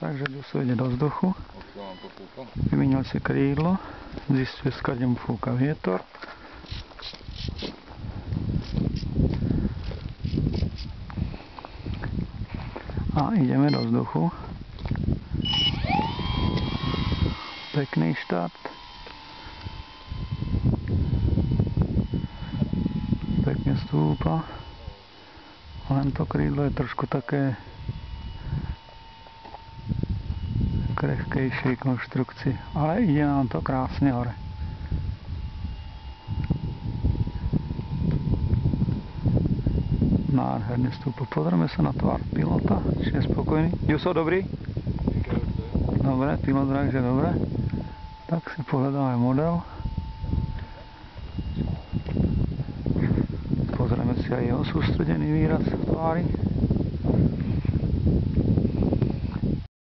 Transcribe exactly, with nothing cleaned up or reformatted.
takže Ďuso ide do vzduchu. Vymenil si krídlo, zistuje, skade mu fúka vietor. A ideme do vzduchu. Pekný štart. Pekne stúpa. Len to krídlo je trošku také krehkejšej konštrukcii, ale ide nám to krásne hore. Nádherne stúpa. Pozrieme sa na tvár pilota, či je spokojný. Ďuso, dobrý? Dobre, pilot vraví, že dobre. Tak si pohľadáme model. Pozrieme si aj jeho sústredený výraz v tvári.